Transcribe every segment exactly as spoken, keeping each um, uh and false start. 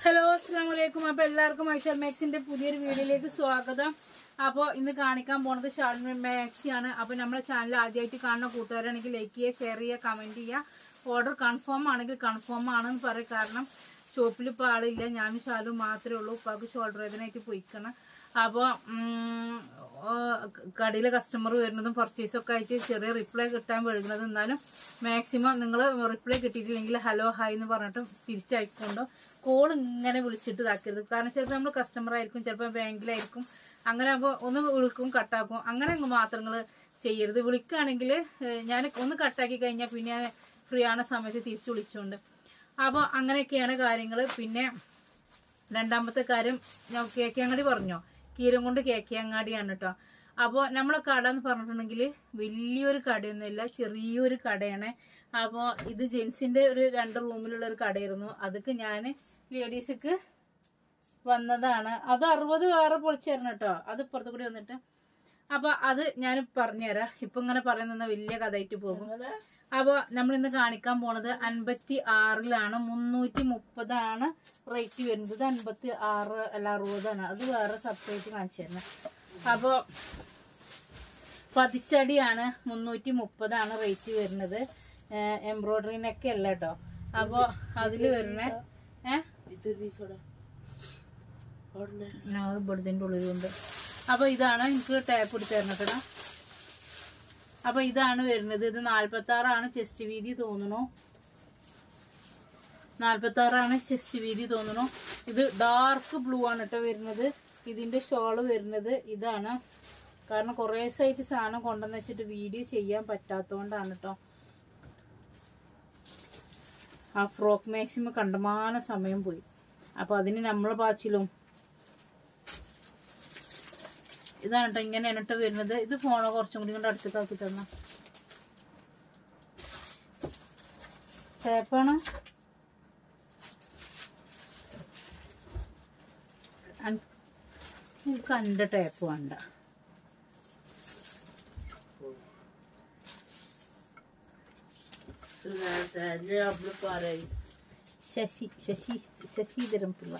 Hello അസ്സലാമു അലൈക്കും. അപ്പൊ എല്ലാവർക്കും ഐഷർ മാക്സിന്റെ പുതിയൊരു വീഡിയോയിലേക്ക് സ്വാഗതം. അപ്പോൾ ഇന്ന് കാണിക്കാൻ പോണത് ഷാൾ മാക്സി ആണ്. അപ്പൊ നമ്മുടെ ചാനൽ ആദ്യമായിട്ട് കാണുന്ന കൂട്ടുകാരാണെങ്കിൽ ലൈക്ക് ചെയ്യുക, ഷെയർ ചെയ്യുക, കമന്റ് ചെയ്യുക. ഓർഡർ കൺഫേം ആണെങ്കിൽ കൺഫേം ആണെന്ന് പറയും. കാരണം ഷോപ്പിൽ ഇപ്പോൾ ആളില്ല, ഞാനും ഷാലും മാത്രമേ ഉള്ളൂ. ഇപ്പം ഷോൾഡർ വേദനയായിട്ട് പോയിക്കണം. അപ്പോൾ കടയിലെ കസ്റ്റമർ വരുന്നതും പർച്ചേസൊക്കെ ആയിട്ട് ചെറിയ റിപ്ലൈ കിട്ടാൻ വഴുകുന്നത്. എന്നാലും മാക്സിമം നിങ്ങൾ റിപ്ലൈ കിട്ടിയിട്ടില്ലെങ്കിൽ ഹലോ ഹായ് എന്ന് പറഞ്ഞിട്ട് തിരിച്ചയക്കൊണ്ടോ കോൾ ഇങ്ങനെ വിളിച്ചിട്ട് ഇതാക്കരുത്. കാരണം ചിലപ്പോൾ നമ്മൾ കസ്റ്റമർ ആയിരിക്കും, ചിലപ്പോൾ ബാങ്കിലായിരിക്കും. അങ്ങനെ ആകുമ്പോൾ ഒന്ന് വിളിക്കും കട്ടാക്കും, അങ്ങനെ മാത്രങ്ങൾ ചെയ്യരുത്. വിളിക്കുകയാണെങ്കിൽ ഞാൻ ഒന്ന് കട്ടാക്കി കഴിഞ്ഞാൽ പിന്നെ ഫ്രീ ആണ സമയത്ത് തിരിച്ച് വിളിച്ചുകൊണ്ട്. അപ്പോൾ അങ്ങനെയൊക്കെയാണ് കാര്യങ്ങൾ. പിന്നെ രണ്ടാമത്തെ കാര്യം ഞാൻ കേക്കിയങ്ങാടി പറഞ്ഞോ, കീരംകൊണ്ട് കേക്കിയങ്ങാടിയാണ് കേട്ടോ. അപ്പോൾ നമ്മളെ കട എന്ന് പറഞ്ഞിട്ടുണ്ടെങ്കിൽ വലിയൊരു കടയൊന്നുമില്ല, ചെറിയൊരു കടയാണ്. അപ്പോൾ ഇത് ജെൻസിന്റെ ഒരു രണ്ട് റൂമിലുള്ള ഒരു കടയായിരുന്നു. അതൊക്കെ ഞാൻ ലേഡീസിക്ക് വന്നതാണ്. അത് അറുപത് വേറെ പൊളിച്ചായിരുന്നു കേട്ടോ, അത് ഇപ്പുറത്ത് കൂടി വന്നിട്ട്. അപ്പൊ അത് ഞാൻ പറഞ്ഞുതരാം. ഇപ്പൊ ഇങ്ങനെ പറയുന്ന വലിയ കഥയായിട്ട് പോകും. അപ്പൊ നമ്മൾ ഇന്ന് കാണിക്കാൻ പോണത് അൻപത്തി ആറിലാണ്, മുന്നൂറ്റി മുപ്പതാണ് റേറ്റ് വരുന്നത്. അൻപത്തി ആറ് അല്ല അറുപതാണ്, അത് വേറെ സെപ്പറേറ്റ് കാണിച്ചു തരുന്നത്. അപ്പൊ പതിച്ചടിയാണ്, മുന്നൂറ്റി മുപ്പതാണ് റേറ്റ് വരുന്നത്. എംബ്രോയിഡറിനൊക്കെ അല്ല കേട്ടോ. അപ്പൊ അതില് വരുന്ന ഏഹ് ഇവിടത്തിന്റെ ഉള്ളിലുണ്ട്. അപ്പൊ ഇതാണ് എനിക്ക് ടാപ്പ് എടുത്ത് തരണം കേട്ടോ. അപ്പൊ ഇതാണ് വരുന്നത്. ഇത് നാല്പത്തി ആറാണ് ചെസ്റ്റ് വീതി തോന്നണു, നാല്പത്തി ആറാണ് ചെസ്റ്റ് വീതി തോന്നണു. ഇത് ഡാർക്ക് ബ്ലൂ ആണ് കേട്ടോ വരുന്നത്. ഇതിന്റെ ഷോള് വരുന്നത് ഇതാണ്. കാരണം കുറേ സൈറ്റ് സാധനം കൊണ്ടുവന്ന് വെച്ചിട്ട് വീഡിയോ ചെയ്യാൻ പറ്റാത്തതുകൊണ്ടാണ് കേട്ടോ. ആ ഫ്രോക്ക് മാക്സിമം കണ്ടമാന സമയം പോയി. അപ്പൊ അതിന് നമ്മളെ പാച്ചിലും ഇതാണ് കേട്ടോ. ഇങ്ങനെയാണ് കേട്ടോ വരുന്നത്. ഇത് ഫോണോ കുറച്ചും കൂടി കൊണ്ട് അടുത്തേക്ക് ആക്കി തന്ന ടേപ്പാണ്. എനിക്ക് എൻ്റെ ടേപ്പ് വേണ്ട. ശശി ശശി ശശിധരൻ പിള്ള.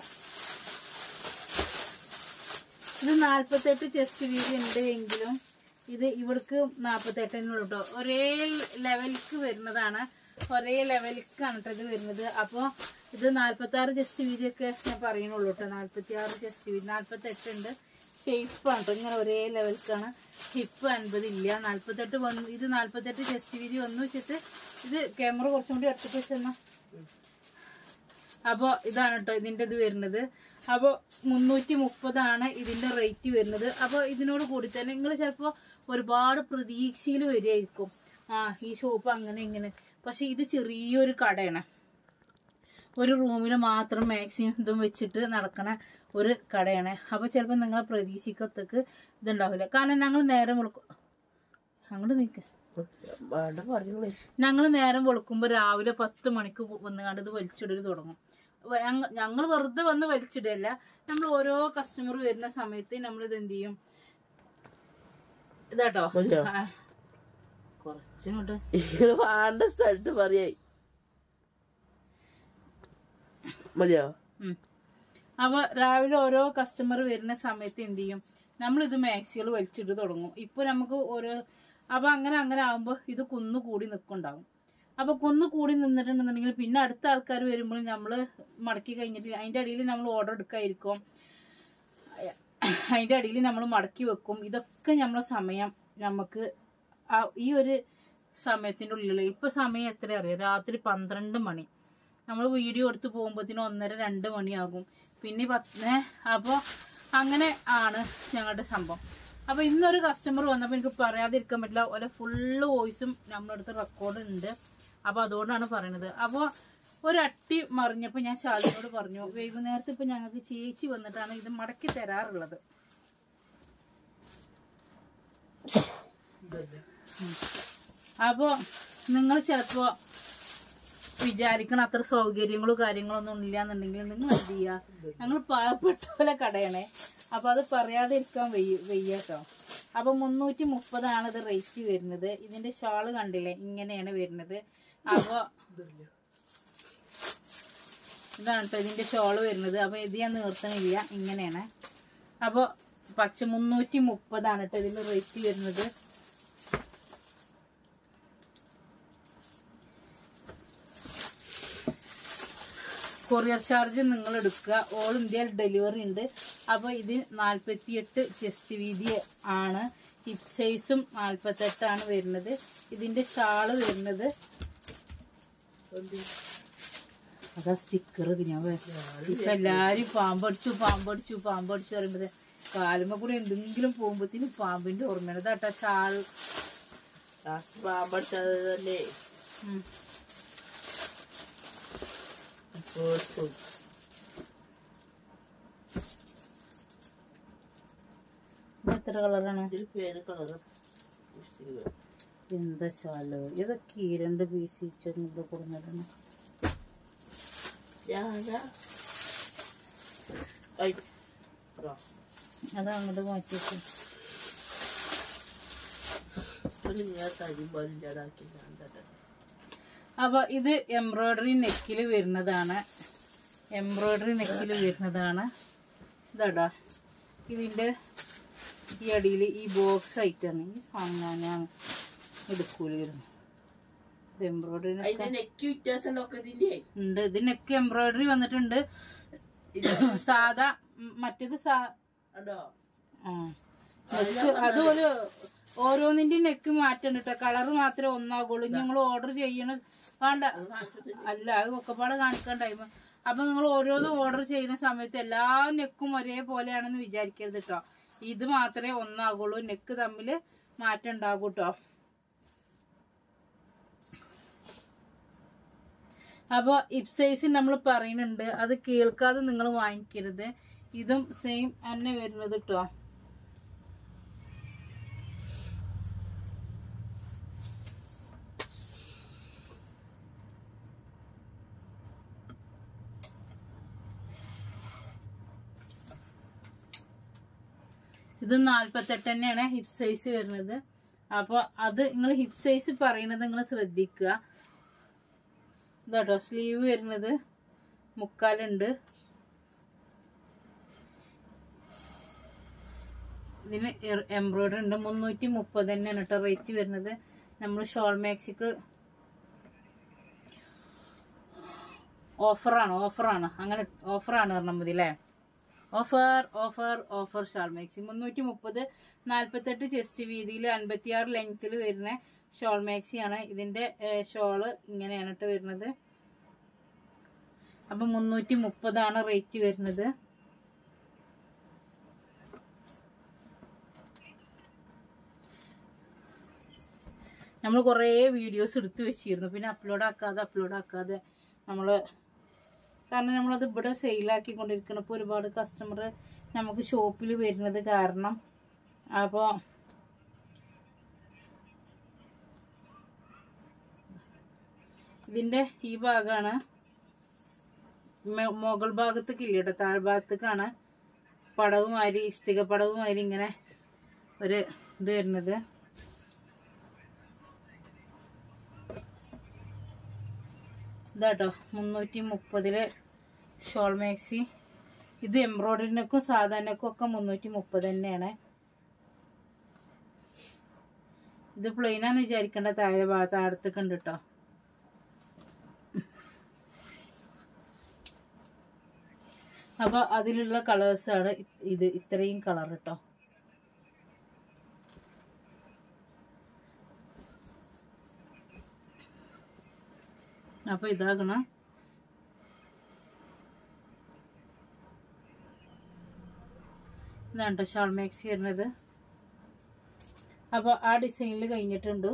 ഇത് നാല്പത്തെട്ട് ചെസ്റ്റ് വീതി ഉണ്ട് എങ്കിലും ഇത് ഇവിടേക്ക് നാൽപ്പത്തെട്ടിനുള്ളൂ കേട്ടോ. ഒരേ ലെവലിക്ക് വരുന്നതാണ്, ഒരേ ലെവലിക്കാണ് കേട്ടോ ഇത് വരുന്നത്. അപ്പോൾ ഇത് നാൽപ്പത്തി ആറ് ചെസ്റ്റ് വീതിയൊക്കെ ഞാൻ പറയുന്നുള്ളൂ കേട്ടോ. നാൽപ്പത്തി ആറ് ചെസ്റ്റ് വീതി, നാൽപ്പത്തെട്ട് ഉണ്ട്. ഷേപ്പാണ് കേട്ടോ, ഇങ്ങനെ ഒരേ ലെവലിക്കാണ്. ഹിപ്പ് അൻപത് ഇല്ല, നാൽപ്പത്തെട്ട് വന്നു. ഇത് നാൽപ്പത്തെട്ട് ചെസ്റ്റ് വീതി വന്നു വെച്ചിട്ട് ഇത് ക്യാമറ കുറച്ചും കൂടി അടുത്തേക്ക് വെച്ചെന്നാ. അപ്പോൾ ഇതാണ് കേട്ടോ ഇതിൻ്റെ ഇത് വരുന്നത്. അപ്പോൾ മുന്നൂറ്റി മുപ്പതാണ് ഇതിൻ്റെ റേറ്റ് വരുന്നത്. അപ്പോൾ ഇതിനോട് കൂടി തന്നെ നിങ്ങൾ ചിലപ്പോൾ ഒരുപാട് പ്രതീക്ഷയിൽ വരികയായിരിക്കും, ആ ഈ ഷോപ്പ് അങ്ങനെ ഇങ്ങനെ. പക്ഷെ ഇത് ചെറിയൊരു കടയാണ്, ഒരു റൂമിൽ മാത്രം മാക്സിമം ഇതും വെച്ചിട്ട് നടക്കണ ഒരു കടയാണ്. അപ്പോൾ ചിലപ്പോൾ നിങ്ങളെ പ്രതീക്ഷിക്കത്തേക്ക് ഇതുണ്ടാവില്ല. കാരണം ഞങ്ങൾ നേരം വെളുക്കും അങ്ങോട്ട് നിൽക്ക ഞങ്ങൾ നേരം വെളുക്കുമ്പോൾ രാവിലെ പത്ത് മണിക്ക് വന്ന് കണ്ട് ഇത് വലിച്ചിടൽ തുടങ്ങും. ഞങ്ങൾ വെറുതെ വന്ന് വലിച്ചിടല്ല, നമ്മൾ ഓരോ കസ്റ്റമർ വരുന്ന സമയത്ത് നമ്മൾ ഇത് എന്ത് ചെയ്യും, ഇതാട്ടോ കുറച്ചുകൊണ്ട് വേണ്ട സ്ഥലത്ത് പറയായി മതിയോ. അപ്പൊ രാവിലെ ഓരോ കസ്റ്റമർ വരുന്ന സമയത്ത് എന്ത് ചെയ്യും, നമ്മളിത് മാക്സികൾ വലിച്ചിട്ട് തുടങ്ങും. ഇപ്പൊ നമുക്ക് ഓരോ അപ്പൊ അങ്ങനെ അങ്ങനെ ആകുമ്പോ ഇത് കുന്നു കൂടി നിൽക്കുന്നുണ്ടാവും. അപ്പൊ കുന്നു കൂടി നിന്നിട്ടുണ്ടെന്നുണ്ടെങ്കിൽ പിന്നെ അടുത്ത ആൾക്കാർ വരുമ്പോൾ നമ്മള് മടക്കി കഴിഞ്ഞിട്ട് അതിന്റെ അടിയിൽ നമ്മൾ ഓർഡർ എടുക്കായിരിക്കും, അതിന്റെ അടിയിൽ നമ്മൾ മടക്കി വെക്കും. ഇതൊക്കെ നമ്മളെ സമയം നമുക്ക് ഈ ഒരു സമയത്തിന്റെ ഉള്ളിൽ ഇപ്പൊ സമയം എത്ര അറിയാം, രാത്രി പന്ത്രണ്ട് മണി. നമ്മൾ വീഡിയോ എടുത്ത് പോകുമ്പോഴത്തേനും ഒന്നര രണ്ട് മണിയാകും. പിന്നെ പത്ത് അപ്പോൾ അങ്ങനെ ആണ് ഞങ്ങളുടെ സംഭവം. അപ്പോൾ ഇന്നൊരു കസ്റ്റമർ വന്നപ്പോൾ എനിക്ക് പറയാതിരിക്കാൻ പറ്റില്ല, ഓരോ ഫുള്ള് വോയിസും നമ്മളടുത്ത് റെക്കോർഡ് ഉണ്ട്. അപ്പോൾ അതുകൊണ്ടാണ് പറയണത്. അപ്പോൾ ഒരട്ടി മറിഞ്ഞപ്പോൾ ഞാൻ ഷാലിനോട് പറഞ്ഞു, വൈകുന്നേരത്ത് ഇപ്പം ഞങ്ങൾക്ക് ചേച്ചി വന്നിട്ടാണ് ഇത് മടക്കി തരാറുള്ളത്. അപ്പോൾ നിങ്ങൾ ചിലപ്പോൾ വിചാരിക്കണം അത്ര സൗകര്യങ്ങളും കാര്യങ്ങളൊന്നും ഇല്ല എന്നുണ്ടെങ്കിൽ നിങ്ങൾ എന്ത് ചെയ്യുക, ഞങ്ങൾ പാവപ്പെട്ട പോലെ കടയണേ. അപ്പൊ അത് പറയാതെ ഇരിക്കാൻ വയ്യ വയ്യ കേട്ടോ. അപ്പൊ മുന്നൂറ്റി മുപ്പതാണ് ഇത് റേറ്റ് വരുന്നത്. ഇതിന്റെ ഷാള് കണ്ടില്ലേ, ഇങ്ങനെയാണ് വരുന്നത്. അപ്പൊ ഇതാണ് കേട്ടോ ഇതിൻ്റെ ഷോള് വരുന്നത്. അപ്പോൾ ഇത് ഞാൻ നിർത്തണില്ല, ഇങ്ങനെയാണ്. അപ്പോൾ പച്ച മുന്നൂറ്റി മുപ്പതാണ് കേട്ടോ ഇതിൻ്റെ റേറ്റ് വരുന്നത്. കൊറിയർ ചാർജ് നിങ്ങൾ എടുക്കുക. ഓൾ ഇന്ത്യയിൽ ഡെലിവറി ഉണ്ട്. അപ്പോൾ ഇത് നാൽപ്പത്തിയെട്ട് ചെസ്റ്റ് വീതി ആണ്. ഹിപ്പ് സൈസും നാൽപ്പത്തെട്ടാണ് വരുന്നത്. ഇതിൻ്റെ ഷാള് വരുന്നത് അതാ സ്റ്റിക്കർ. ഞാൻ ഇപ്പം എല്ലാവരും പാമ്പടിച്ചു പാമ്പടിച്ചു പാമ്പടിച്ചു പറയുമ്പോൾ കാലുമ്പോ കൂടെ എന്തെങ്കിലും പോകുമ്പോഴത്തേനും പാമ്പിൻ്റെ ഓർമ്മയാണ്. ഇതാട്ടോ ഷാൾ. പാമ്പടിച്ചത് തന്നെ എത്ര കളറാണ്? കളറ് എന്താ ശാലോ ഇതൊക്കെ ഈ രണ്ട് പീസ് കൊടുക്കുന്നതാണ്. അത് അങ്ങോട്ട് മാറ്റിയിട്ട് അപ്പൊ ഇത് എംബ്രോയിഡറി നെക്കിൽ വരുന്നതാണ്. എംബ്രോയിഡറി നെക്കിൽ വരുന്നതാണ്. ഇതാടാ ഇതിന്റെ ഈ അടിയിൽ ഈ ബോക്സ് ആയിട്ടാണ് ഈ സാധനം ഞാൻ എടുക്കൂല വരുന്നത്. ഇത് എംബ്രോയിഡറി ഉണ്ട്. ഇത് നെക്ക് എംബ്രോയിഡറി വന്നിട്ടുണ്ട്. സാധാ മറ്റേത് സാ നെക്ക് അതുപോലെ ഓരോന്നിന്റെ നെക്ക് മാറ്റം കേട്ടോ. കളറ് മാത്രമേ ഒന്നാകുള്ളൂ. ഞങ്ങൾ ഓർഡർ ചെയ്യണ വേണ്ട അല്ല അത് ഒക്കെപ്പാടെ കാണിക്കാൻ ടൈം. അപ്പൊ നിങ്ങൾ ഓരോന്നും ഓർഡർ ചെയ്യുന്ന സമയത്ത് എല്ലാ നെക്കും ഒരേപോലെയാണെന്ന് വിചാരിക്കരുത് കേട്ടോ. ഇത് മാത്രമേ ഒന്നാകുള്ളൂ. നെക്ക് തമ്മിൽ മാറ്റം ഉണ്ടാകും കേട്ടോ. അപ്പോൾ ഹിപ്പ് സൈസ് നമ്മൾ പറയുന്നുണ്ട്, അത് കേൾക്കാതെ നിങ്ങൾ വാങ്ങിക്കരുത്. ഇതും സെയിം തന്നെ വരുന്നത് കേട്ടോ. ഇത് നാൽപ്പത്തെട്ട് തന്നെയാണ് ഹിപ്പ് സൈസ് വരുന്നത്. അപ്പോൾ അത് നിങ്ങൾ ഹിപ്പ് സൈസ് പറയുന്നത് നിങ്ങൾ ശ്രദ്ധിക്കുക. ഇതാട്ടോ സ്ലീവ് വരുന്നത് മുക്കാലുണ്ട്. ഇതിന് എംബ്രോയിഡറി ഉണ്ട്. മുന്നൂറ്റി മുപ്പത് തന്നെയാണ് കേട്ടോ റേറ്റ് വരുന്നത്. നമ്മൾ ഷോൾ മാക്സിക്ക് ഓഫറാണ് ഓഫറാണ് അങ്ങനെ ഓഫറാണ് പറഞ്ഞാൽ മതി അല്ലേ. Offer offer offer shawl maxi മുന്നൂറ്റി മുപ്പത് നാൽപ്പത്തെട്ട് ചെസ്റ്റ് വീതിയിൽ അൻപത്തിയാറ് ലെങ്ത്തിൽ വരുന്ന ഷോൾ മാക്സിയാണ്. ഇതിന്റെ ഷോള് ഇങ്ങനെയാണ് കേട്ടോ വരുന്നത്. അപ്പൊ മുന്നൂറ്റി മുപ്പതാണ് റേറ്റ് വരുന്നത്. നമ്മൾ കുറേ വീഡിയോസ് എടുത്തു വെച്ചിരുന്നു, പിന്നെ അപ്ലോഡ് ആക്കാതെ അപ്ലോഡ് ആക്കാതെ നമ്മള് കാരണം നമ്മളത് ഇവിടെ സെയിലാക്കിക്കൊണ്ടിരിക്കണം. ഇപ്പോൾ ഒരുപാട് കസ്റ്റമർ നമുക്ക് ഷോപ്പിൽ വരുന്നത് കാരണം. അപ്പോൾ ഇതിൻ്റെ ഈ ഭാഗമാണ് മുകൾ ഭാഗത്തേക്ക് ഇല്ല കേട്ടോ, താഴ്ഭാഗത്തേക്കാണ് പടവുമാതിരി ഇഷ്ടിക പടവുമാതിരി ഇങ്ങനെ ഒരു ഇത് വരുന്നത്. ഇതാട്ടോ മുന്നൂറ്റി മുപ്പതില് ഷോൾ മാക്സി. ഇത് എംബ്രോയിഡറിനൊക്കെ സാധാരണക്കും ഒക്കെ മുന്നൂറ്റി മുപ്പത് തന്നെയാണ്. ഇത് പ്ലെയിനാന്ന് വിചാരിക്കേണ്ട, താഴെ ഭാഗത്ത് അടുത്തൊക്കെ ഉണ്ട് കേട്ടോ. അപ്പൊ അതിലുള്ള കളേഴ്സാണ് ഇത്. ഇത്രയും കളർ കേട്ടോ. അപ്പൊ ഇതാകണം. ഇതാണ് കേട്ടോ ഷാൾ മാക്സി വരുന്നത്. അപ്പൊ ആ ഡിസൈനിൽ കഴിഞ്ഞിട്ടുണ്ട്.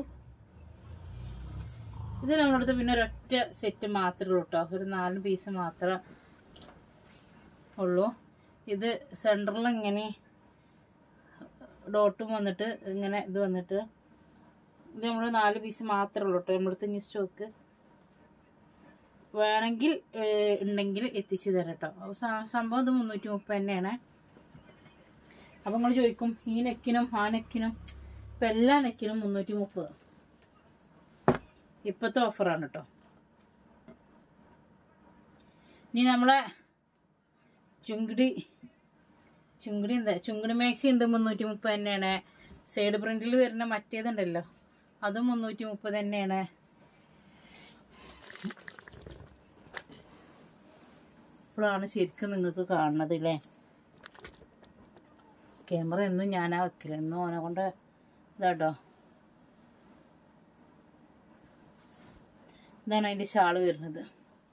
ഇത് നമ്മളടുത്ത് പിന്നെ ഒരൊറ്റ സെറ്റ് മാത്രമേ ഉള്ളൂ കേട്ടോ, ഒരു നാല് പീസ് മാത്രമേ ഉള്ളൂ. ഇത് സെൻറ്ററിൽ ഇങ്ങനെ ഡോട്ടും വന്നിട്ട് ഇങ്ങനെ ഇത് വന്നിട്ട് ഇത് നമ്മൾ നാല് പീസ് മാത്രമേ ഉള്ളൂ കേട്ടോ. നമ്മളടുത്ത് ഇനി സ്റ്റോക്ക് വേണമെങ്കിൽ ഉണ്ടെങ്കിൽ എത്തിച്ചു തരാം കേട്ടോ. സംഭവം ഇത് മുന്നൂറ്റി മുപ്പത് തന്നെയാണ്. അപ്പം നിങ്ങൾ ചോദിക്കും ഈ നെക്കിനും ആ നെക്കിനും. ഇപ്പം എല്ലാ നെക്കിനും മുന്നൂറ്റി മുപ്പത് ഇപ്പോഴത്തെ ഓഫറാണ് കേട്ടോ. ഇനി നമ്മളെ ചുങ്കിടി ചുങ്കിടി എന്താ ചുങ്കിടി മാക്സി ഉണ്ട് മുന്നൂറ്റി മുപ്പത് തന്നെയാണ്. സൈഡ് പ്രിന്റിൽ വരുന്ന മറ്റേതുണ്ടല്ലോ അതും മുന്നൂറ്റി മുപ്പത് തന്നെയാണ്. ഇപ്പോഴാണ് ശരിക്കും നിങ്ങൾക്ക് കാണുന്നത് അല്ലേ. ക്യാമറ എന്നും ഞാനാ വെക്കില്ല, എന്നും ഓനെ കൊണ്ട് ഇതാട്ടോ. ഇതാണ് അതിൻ്റെ ഷാള് വരുന്നത്.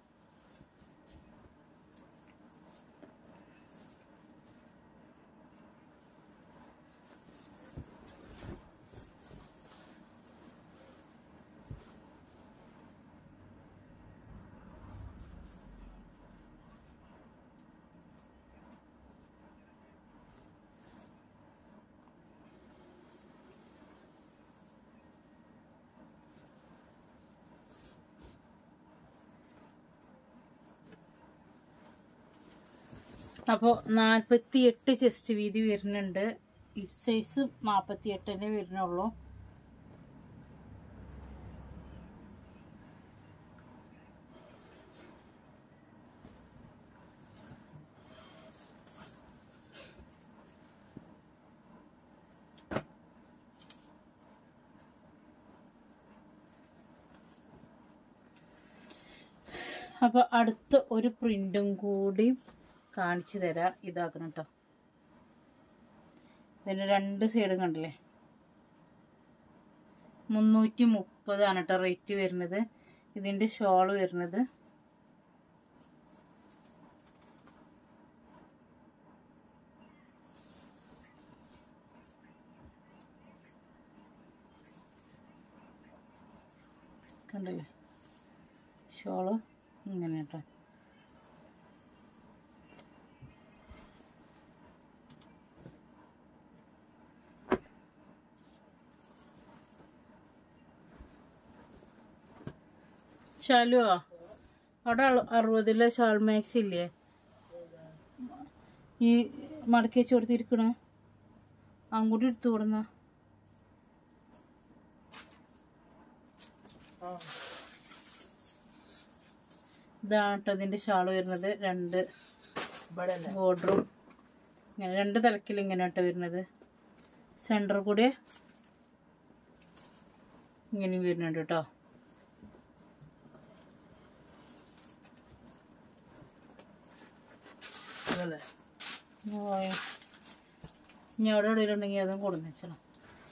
അപ്പോൾ നാൽപ്പത്തി എട്ട് ചെസ്റ്റ് വീതി വരുന്നുണ്ട്. ഈ സൈസ് നാൽപ്പത്തി എട്ടിനെ വരുന്നുള്ളൂ. അപ്പോൾ അടുത്ത ഒരു പ്രിന്റും കൂടി കാണിച്ചു തരാം. ഇതാക്കണം കേട്ടോ. ഇതിൻ്റെ രണ്ട് സൈഡും കണ്ടില്ലേ. മുന്നൂറ്റി മുപ്പതാണ് കേട്ടോ റേറ്റ് വരുന്നത്. ഇതിൻ്റെ ഷോള് വരുന്നത് കണ്ടില്ലേ. ഷോള് ഇങ്ങനെ കേട്ടോ. ഷാലുവാ അവിടെ അറുപതിലെ ഷാൾ മാക്സി ഇല്ലേ ഈ മടക്കി വെച്ച് കൊടുത്തിരിക്കണ അങ്ങോട്ട് എടുത്തു കൊടുന്ന. ഇതാണ് കേട്ടോ ഇതിൻ്റെ ഷാള് വരുന്നത്. രണ്ട് ബോർഡറും ഇങ്ങനെ രണ്ട് തലക്കിൽ ഇങ്ങനെ കേട്ടോ വരുന്നത്. സെൻറ്റർ കൂടെ ഇങ്ങനെയും വരുന്നുണ്ട് കേട്ടോ. ഇനി അവിടെ എവിടെയുണ്ടെങ്കിൽ അതും കൊടുന്ന് വെച്ചണം.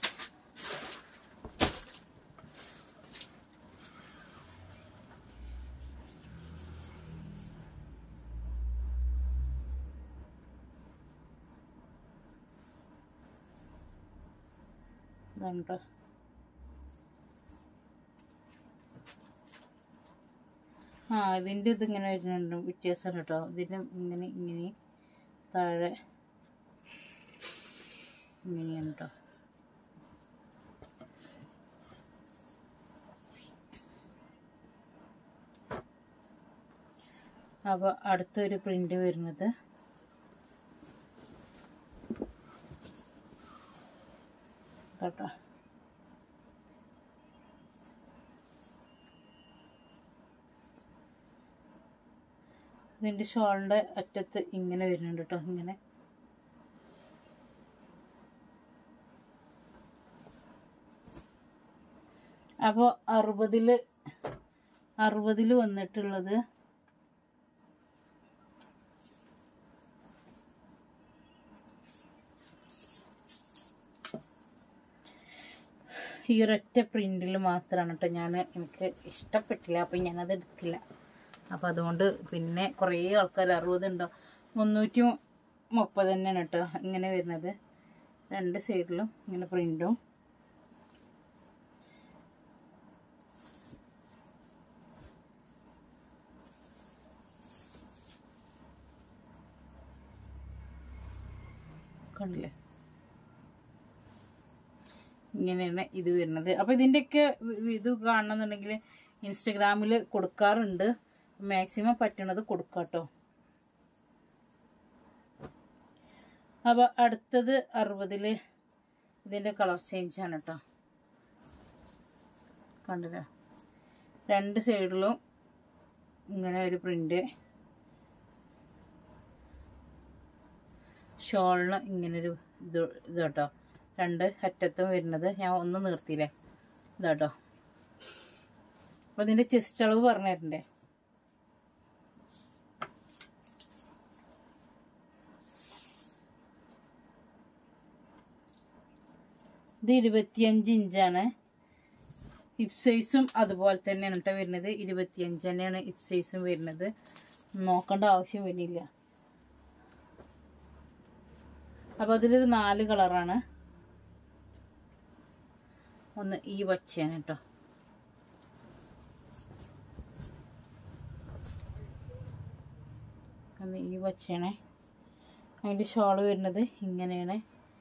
ഇതാണ് കേട്ടോ. ആ ഇതിൻ്റെ ഇതിങ്ങനെ വരുന്നുണ്ട് വ്യത്യാസം കേട്ടോ. ഇതിൻ്റെ ഇങ്ങനെ ഇങ്ങനെ താഴെ ഇങ്ങനെയാണ് കേട്ടോ. അപ്പോൾ അടുത്തൊരു പ്രിന്റ് വരുന്നത് കേട്ടോ. ഇതിൻ്റെ ഷോളിൻ്റെ അറ്റത്ത് ഇങ്ങനെ വരുന്നുണ്ട് കേട്ടോ. ഇങ്ങനെ അപ്പോൾ അറുപതിൽ അറുപതിൽ വന്നിട്ടുള്ളത് ഈ ഒരൊറ്റ പ്രിന്റിൽ മാത്രമാണ് കേട്ടോ. ഞാൻ എനിക്ക് ഇഷ്ടപ്പെട്ടില്ല, അപ്പം ഞാനത് എടുത്തില്ല. അപ്പം അതുകൊണ്ട് പിന്നെ കുറേ ആൾക്കാർ അറുപതുണ്ടോ മുന്നൂറ്റി മുപ്പത് തന്നെയാണ് കേട്ടോ ഇങ്ങനെ വരുന്നത്. രണ്ട് സൈഡിലും ഇങ്ങനെ പ്രിന്റും കണ്ടില്ലേ. ഇങ്ങനെയാണ് ഇത് വരുന്നത്. അപ്പോൾ ഇതിൻ്റെയൊക്കെ ഇത് കാണണമെന്നുണ്ടെങ്കിൽ ഇൻസ്റ്റഗ്രാമിൽ കൊടുക്കാറുണ്ട്. മാക്സിമം പറ്റണത് കൊടുക്കാം കേട്ടോ. അപ്പോൾ അടുത്തത് അറുപതിൽ ഇതിൻ്റെ കളർ ചേഞ്ചാണ് കേട്ടോ. കണ്ടില്ല, രണ്ട് സൈഡിലും ഇങ്ങനെ ഒരു പ്രിൻ്റ് ഷോളിന് ഇങ്ങനൊരു ഇത് ഇത് കേട്ടോ, രണ്ട് അറ്റത്തും വരുന്നത് ഞാൻ ഒന്ന് നിർത്തിയില്ലേ ഇതാട്ടോ. അപ്പോൾ ഇതിൻ്റെ ചെസ്റ്റ് അളവ് പറഞ്ഞു തരണ്ടേ. ഇത് ഇരുപത്തിയഞ്ച് ഇഞ്ചാണ്. ഹിപ്പ് സൈസും അതുപോലെ തന്നെയാണ് കേട്ടോ വരുന്നത്. ഇരുപത്തിയഞ്ച് തന്നെയാണ് ഹിപ്പ് സൈസും വരുന്നത്. നോക്കേണ്ട ആവശ്യം വരുന്നില്ല. അപ്പോൾ അതിലൊരു നാല് കളറാണ്. ഒന്ന് ഈ വച്ചയാണ് കേട്ടോ, ഒന്ന് ഈ വച്ചയാണ്. അതിൻ്റെ ഷോള് വരുന്നത് ഇങ്ങനെയാണ്.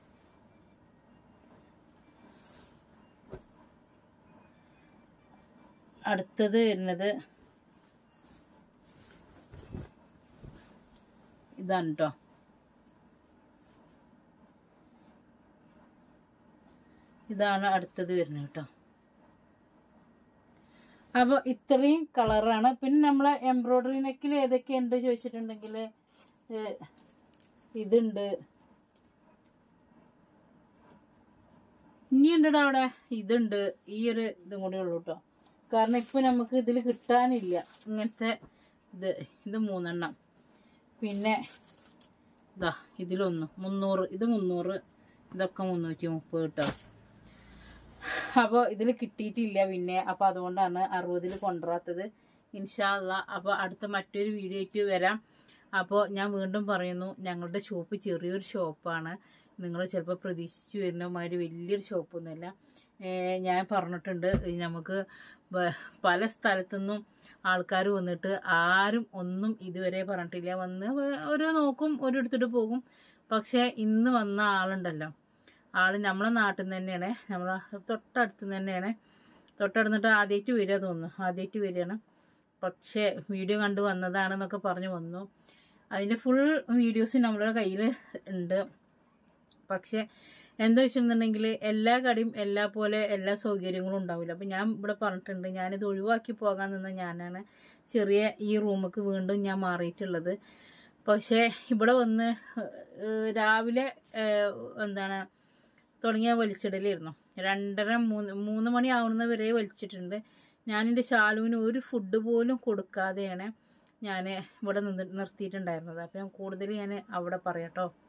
അടുത്തത് വരുന്നത് ഇതാണ് കേട്ടോ. ഇതാണ് അടുത്തത് വരുന്നത് കേട്ടോ. അപ്പോൾ ഇത്രയും കളറാണ്. പിന്നെ നമ്മളെ എംബ്രോയ്ഡറി നെക്കിൽ ഏതൊക്കെയുണ്ട് ചോദിച്ചിട്ടുണ്ടെങ്കിൽ ഇതുണ്ട്, ഇനിയുണ്ടോ അവിടെ, ഇതുണ്ട്. ഈ ഒരു ഇതും കൂടെ ഉള്ളൂ കേട്ടോ. കാരണം ഇപ്പം നമുക്ക് ഇതിൽ കിട്ടാനില്ല ഇങ്ങനത്തെ ഇത്. ഇത് മൂന്നെണ്ണം. പിന്നെ ഇതാ ഇതിലൊന്ന് മുന്നൂറ്, ഇത് മുന്നൂറ്, ഇതൊക്കെ മുന്നൂറ്റി മുപ്പത് കേട്ടോ. അപ്പോൾ ഇതിൽ കിട്ടിയിട്ടില്ല പിന്നെ. അപ്പോൾ അതുകൊണ്ടാണ് അറുപതിൽ കൊണ്ടുവരാത്തത്. ഇൻഷാ അള്ളാ അപ്പോൾ അടുത്ത മറ്റൊരു വീഡിയോ ആയിട്ട് വരാം. അപ്പോൾ ഞാൻ വീണ്ടും പറയുന്നു, ഞങ്ങളുടെ ഷോപ്പ് ചെറിയൊരു ഷോപ്പാണ്. നിങ്ങൾ ചിലപ്പോൾ പ്രതീക്ഷിച്ച് വരുന്ന മാതിരി വലിയൊരു ഷോപ്പൊന്നുമല്ല. ഞാൻ പറഞ്ഞിട്ടുണ്ട്, നമുക്ക് പല സ്ഥലത്തുനിന്നും ആൾക്കാർ വന്നിട്ട് ആരും ഒന്നും ഇതുവരെ പറഞ്ഞിട്ടില്ല. വന്ന് ഓരോ നോക്കും, ഓരോ എടുത്തിട്ട് പോകും. പക്ഷേ ഇന്ന് വന്ന ആളുണ്ടല്ലോ, ആൾ നമ്മളെ നാട്ടിൽ നിന്ന് തന്നെയാണ്, നമ്മളെ തൊട്ടടുത്ത് നിന്ന് തന്നെയാണ്. തൊട്ടടുത്തിട്ട് ആദ്യമായിട്ട് വരിക തോന്നുന്നു, ആദ്യമായിട്ട് വരികയാണ്. പക്ഷേ വീഡിയോ കണ്ടു വന്നതാണെന്നൊക്കെ പറഞ്ഞു വന്നു. അതിൻ്റെ ഫുൾ വീഡിയോസ് നമ്മളുടെ കയ്യിൽ ഉണ്ട്. പക്ഷേ എന്താ വെച്ചിട്ടുണ്ടെങ്കിൽ എല്ലാ കടയും എല്ലാ പോലെ എല്ലാ സൗകര്യങ്ങളും ഉണ്ടാവില്ല. അപ്പം ഞാൻ ഇവിടെ പറഞ്ഞിട്ടുണ്ട്, ഞാനിത് ഒഴിവാക്കി പോകാൻ നിന്ന ഞാനാണ് ചെറിയ ഈ റൂമിലേക്ക് വീണ്ടും ഞാൻ മാറിയിട്ടുള്ളത്. പക്ഷേ ഇവിടെ വന്ന് രാവിലെ എന്താണ് തുടങ്ങിയ വലിച്ചിടലായിരുന്നു. രണ്ടര മൂന്ന് മൂന്ന് മണി ആവുന്ന വരെ വലിച്ചിട്ടുണ്ട്. ഞാനെൻ്റെ ശാലുവിന് ഒരു ഫുഡ് പോലും കൊടുക്കാതെയാണ് ഞാൻ ഇവിടെ നിന്ന് നിർത്തിയിട്ടുണ്ടായിരുന്നത്. അപ്പം ഞാൻ കൂടുതൽ ഞാൻ അവിടെ പറയാം കേട്ടോ.